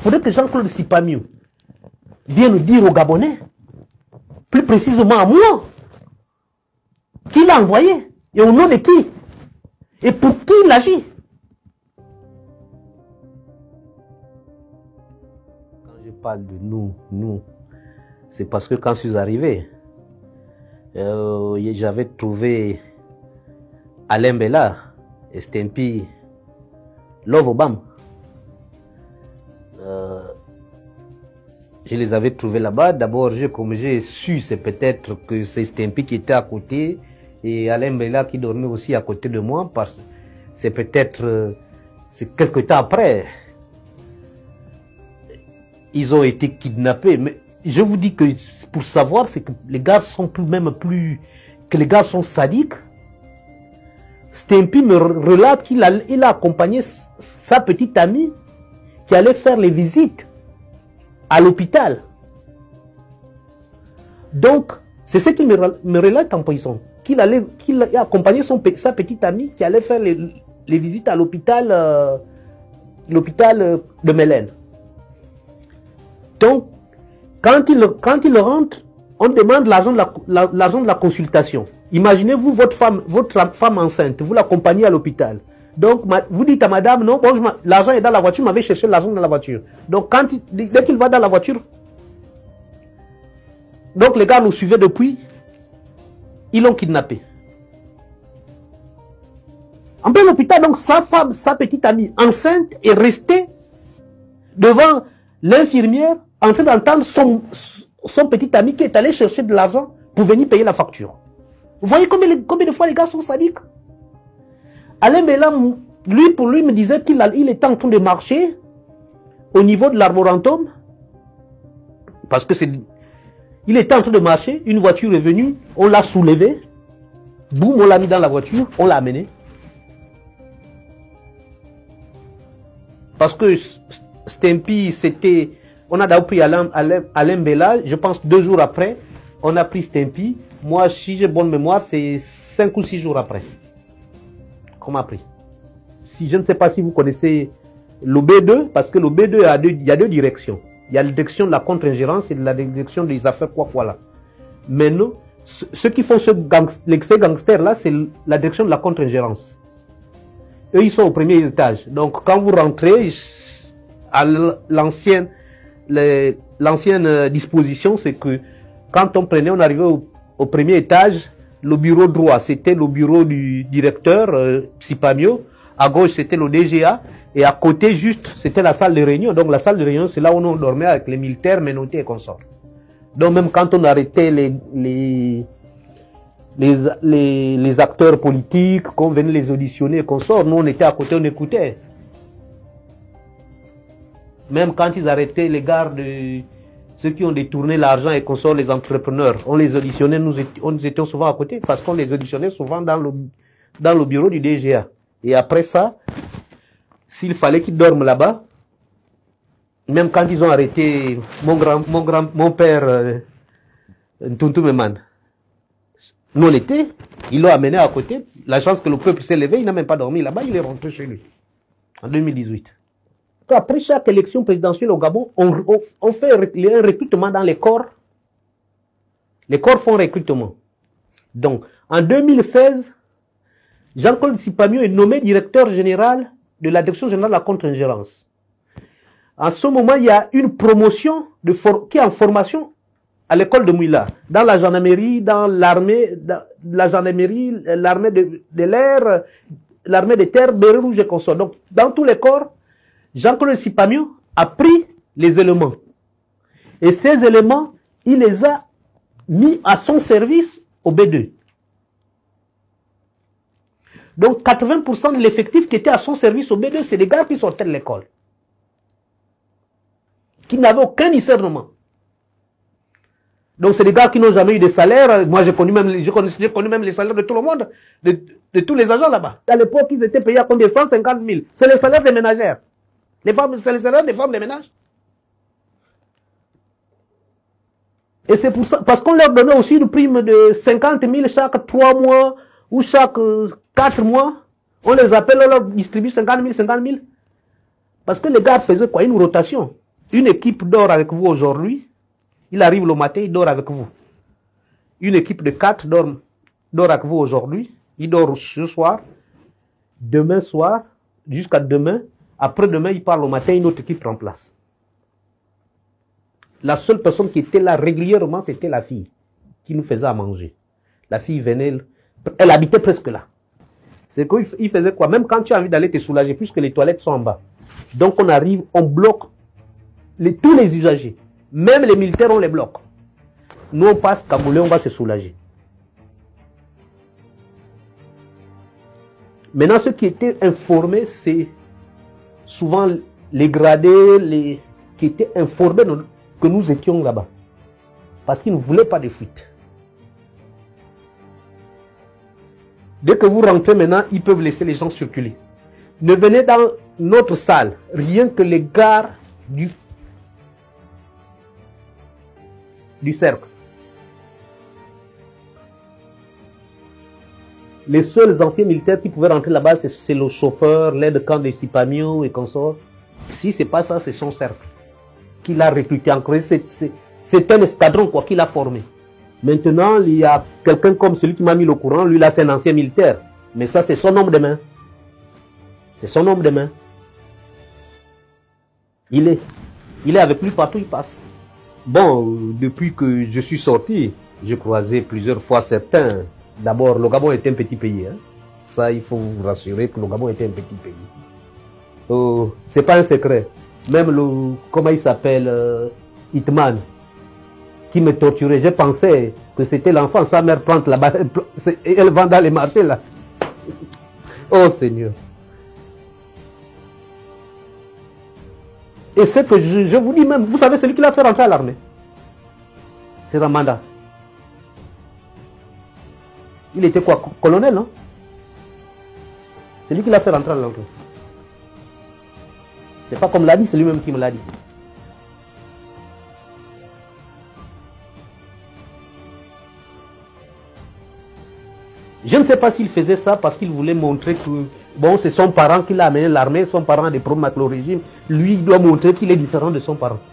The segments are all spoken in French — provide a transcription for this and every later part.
faudrait que Jean-Claude Sipamio vienne nous dire aux Gabonais, plus précisément à moi, qui l'a envoyé et au nom de qui et pour qui il agit. Quand je parle de nous, c'est parce que quand je suis arrivé, j'avais trouvé Alain Bella et Stempy Love Obama. Je les avais trouvés là-bas. D'abord, comme j'ai su, c'est peut-être que c'est Stempy qui était à côté et Alain Bella qui dormait aussi à côté de moi. C'est peut-être, c'est quelque temps après, ils ont été kidnappés. Mais je vous dis que pour savoir, c'est que les gars sont que les gars sont sadiques. Stempy me relate qu'il a accompagné sa petite amie qui allait faire les visites à l'hôpital. Donc, c'est ce qu'il me relate en prison. Qu'il a accompagné sa petite amie qui allait faire les visites à l'hôpital de Mélène. Donc, quand il rentre, on demande l'argent de la consultation. Imaginez-vous votre femme enceinte, vous l'accompagnez à l'hôpital. Donc, vous dites à madame, non, bon, l'argent est dans la voiture, m'avait cherché l'argent dans la voiture. Donc, dès qu'il va dans la voiture, donc les gars nous suivaient depuis, ils l'ont kidnappé. En plein hôpital, donc sa femme, sa petite amie enceinte est restée devant l'infirmière en train d'entendre son petit ami qui est allé chercher de l'argent pour venir payer la facture. Vous voyez combien de fois les gars sont sadiques? Alain Bella, pour lui, me disait qu'il était en train de marcher au niveau de l'arborentum. Parce que il était en train de marcher, une voiture est venue, on l'a soulevé, boum, on l'a mis dans la voiture, on l'a amené. Parce que Stempy, on a d'abord pris Alain Bella, je pense 2 jours après, on a pris Stempy. Moi, si j'ai bonne mémoire, c'est 5 ou 6 jours après qu'on m'a pris. Je ne sais pas si vous connaissez l'OB2, parce que l'OB2, il y a 2 directions. Il y a la direction de la contre-ingérence et la direction des affaires quoi là. Maintenant, ceux qui font ces gangsters-là, c'est la direction de la contre-ingérence. Eux, ils sont au premier étage. Donc, quand vous rentrez, à l'ancienne disposition, c'est que quand on arrivait au premier étage, le bureau droit, c'était le bureau du directeur, Sipamio. À gauche, c'était le DGA. Et à côté, juste, c'était la salle de réunion. Donc, la salle de réunion, c'est là où on dormait avec les militaires, menottés et consorts. Donc, même quand on arrêtait les acteurs politiques, qu'on venait les auditionner et consorts, nous, on était à côté, on écoutait. Même quand ils arrêtaient les gardes, ceux qui ont détourné l'argent et consorts, les entrepreneurs, on les auditionnait, nous étions souvent à côté, parce qu'on les auditionnait souvent dans le bureau du DGA. Et après ça, s'il fallait qu'ils dorment là-bas, même quand ils ont arrêté mon père, Ntuntu Meman, nous on était, ils l'ont amené à côté, la chance que le peuple s'est levé, il n'a même pas dormi là-bas, il est rentré chez lui, en 2018. Après chaque élection présidentielle au Gabon, on fait un recrutement dans les corps. Les corps font recrutement. Donc, en 2016, Jean-Claude Sipamio est nommé directeur général de la direction générale de la contre-ingérence. En ce moment, il y a une promotion qui est en formation à l'école de Mouila, dans la gendarmerie, dans l'armée, l'armée de l'air, l'armée de terre, Béret Rouge et consorts. Donc, dans tous les corps, Jean-Claude Sipamio a pris les éléments. Et ces éléments, il les a mis à son service au B2. Donc 80% de l'effectif qui était à son service au B2, c'est des gars qui sortaient de l'école. Qui n'avaient aucun discernement. Donc c'est des gars qui n'ont jamais eu de salaire. Moi j'ai connu même les salaires de tout le monde, de tous les agents là-bas. À l'époque, ils étaient payés à combien? 150 000. C'est le salaire des ménagères. C'est le salaire des femmes des ménages. Et c'est pour ça, parce qu'on leur donnait aussi une prime de 50 000 chaque 3 mois ou chaque 4 mois. On les appelle, on leur distribue 50 000, 50 000. Parce que les gars faisaient quoi? Une rotation. Une équipe dort avec vous aujourd'hui, il arrive le matin, il dort avec vous. Une équipe de 4 dort avec vous aujourd'hui, il dort ce soir, demain soir, jusqu'à demain, après-demain, il part le matin, une autre équipe remplace. La seule personne qui était là régulièrement, c'était la fille, qui nous faisait à manger. La fille venait, elle habitait presque là. C'est qu'il faisait quoi? Même quand tu as envie d'aller te soulager, puisque les toilettes sont en bas. Donc on arrive, on bloque tous les usagers. Même les militaires, on les bloque. Nous, on passe cagoulé, on va se soulager. Maintenant, ceux qui étaient informés, c'est souvent les gradés, qui étaient informés que nous étions là-bas. Parce qu'ils ne voulaient pas de fuite. Dès que vous rentrez maintenant, ils peuvent laisser les gens circuler. Ne venez dans notre salle, rien que les gardes du cercle. Les seuls anciens militaires qui pouvaient rentrer là-bas, c'est le chauffeur, l'aide-camp de Sipamio et consorts. Si ce n'est pas ça, c'est son cercle qu'il a recruté en Corée. C'est un escadron quoi qu'il a formé. Maintenant, il y a quelqu'un comme celui qui m'a mis le courant, lui là c'est un ancien militaire. Mais ça c'est son homme de main. C'est son homme de main. Il est avec lui partout, il passe. Bon, depuis que je suis sorti, j'ai croisé plusieurs fois certains. D'abord, le Gabon est un petit pays. Hein. Ça, il faut vous rassurer que le Gabon est un petit pays. C'est pas un secret. Même comment il s'appelle, Hitman, qui me torturait. Je pensais que c'était l'enfant. Sa mère plante là-bas. Elle vend dans les marchés là. Oh Seigneur. Et c'est que je vous dis même, vous savez, celui qui l'a fait rentrer à l'armée. C'est Ramanda. Il était quoi? Colonel, non? C'est lui qui l'a fait rentrer à l'armée. C'est pas comme l'a dit, c'est lui-même qui me l'a dit. Je ne sais pas s'il faisait ça parce qu'il voulait montrer que, bon, c'est son parent qui l'a amené à l'armée, son parent a des problèmes avec le régime. Lui, il doit montrer qu'il est différent de son parent.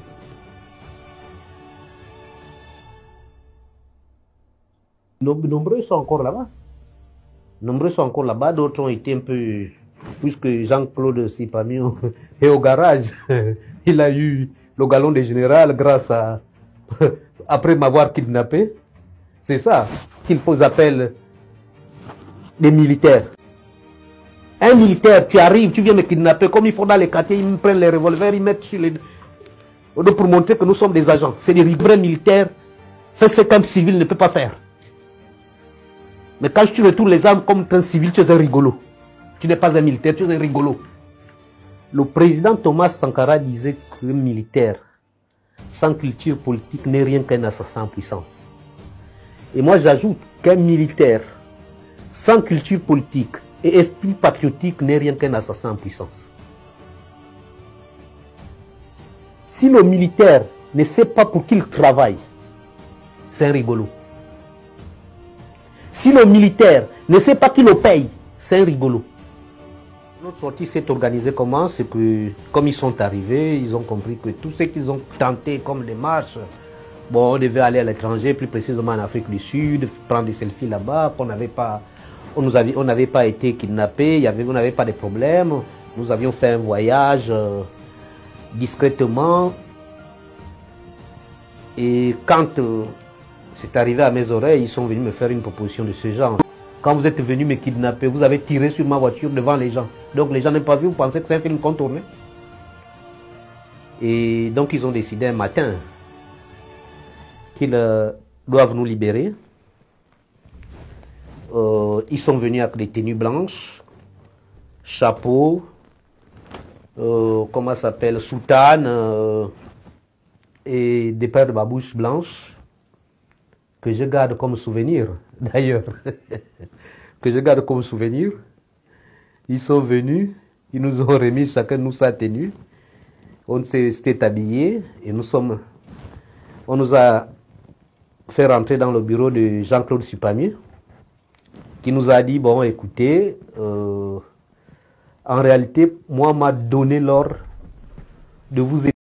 Nombreux sont encore là-bas. Nombreux sont encore là-bas, d'autres ont été un peu... Puisque Jean-Claude Sipamio est au garage, il a eu le galon de général grâce à... après m'avoir kidnappé. C'est ça qu'il faut appeler des militaires. Un militaire, tu arrives, tu viens me kidnapper, comme ils font dans les quartiers, ils me prennent les revolvers, ils mettent sur les... pour montrer que nous sommes des agents. C'est des vrais militaires, fait ce qu'un civil ne peut pas faire. Mais quand tu retournes les armes comme un civil, tu es un rigolo. Tu n'es pas un militaire, tu es un rigolo. Le président Thomas Sankara disait qu'un militaire sans culture politique n'est rien qu'un assassin en puissance. Et moi j'ajoute qu'un militaire sans culture politique et esprit patriotique n'est rien qu'un assassin en puissance. Si le militaire ne sait pas pour qui il travaille, c'est un rigolo. Si le militaire ne sait pas qui le paye, c'est un rigolo. Notre sortie s'est organisée comment? C'est que, comme ils sont arrivés, ils ont compris que tout ce qu'ils ont tenté comme démarche, bon, on devait aller à l'étranger, plus précisément en Afrique du Sud, prendre des selfies là-bas, qu'on n'avait pas, on n'avait pas été kidnappés, on n'avait pas de problème. Nous avions fait un voyage discrètement. Et quand c'est arrivé à mes oreilles, ils sont venus me faire une proposition de ce genre. Quand vous êtes venu me kidnapper, vous avez tiré sur ma voiture devant les gens. Donc les gens n'ont pas vu, vous pensez que c'est un film qu'on tournait. Et donc ils ont décidé un matin qu'ils doivent nous libérer. Ils sont venus avec des tenues blanches, chapeau, comment ça s'appelle, soutane, et des paires de babouches blanches. Que je garde comme souvenir, d'ailleurs, que je garde comme souvenir. Ils sont venus, ils nous ont remis chacun nous sa tenue, on s'était habillés et on nous a fait rentrer dans le bureau de Jean-Claude Sipamio, qui nous a dit, bon écoutez, en réalité, moi m'a donné l'ordre de vous aider.